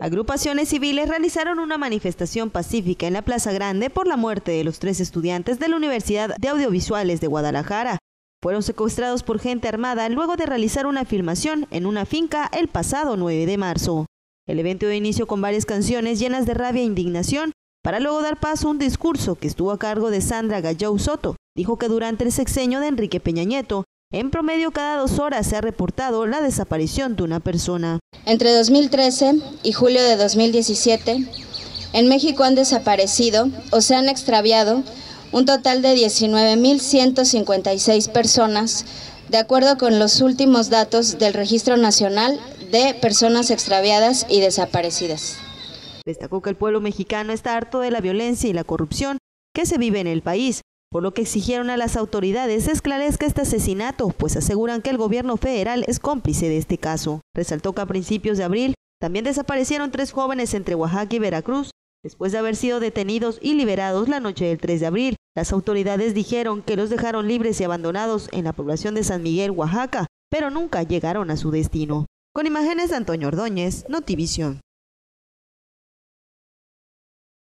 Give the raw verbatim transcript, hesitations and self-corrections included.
Agrupaciones civiles realizaron una manifestación pacífica en la Plaza Grande por la muerte de los tres estudiantes de la Universidad de Audiovisuales de Guadalajara. Fueron secuestrados por gente armada luego de realizar una filmación en una finca el pasado nueve de marzo. El evento dio inicio con varias canciones llenas de rabia e indignación, para luego dar paso a un discurso que estuvo a cargo de Sandra Gallou Soto. Dijo que durante el sexenio de Enrique Peña Nieto, en promedio cada dos horas se ha reportado la desaparición de una persona. Entre dos mil trece y julio de dos mil diecisiete, en México han desaparecido o se han extraviado un total de diecinueve mil ciento cincuenta y seis personas, de acuerdo con los últimos datos del Registro Nacional de Personas Extraviadas y Desaparecidas. Destacó que el pueblo mexicano está harto de la violencia y la corrupción que se vive en el país, por lo que exigieron a las autoridades se esclarezca este asesinato, pues aseguran que el gobierno federal es cómplice de este caso. Resaltó que a principios de abril también desaparecieron tres jóvenes entre Oaxaca y Veracruz, después de haber sido detenidos y liberados la noche del tres de abril. Las autoridades dijeron que los dejaron libres y abandonados en la población de San Miguel, Oaxaca, pero nunca llegaron a su destino. Con imágenes de Antonio Ordóñez, Notivisión.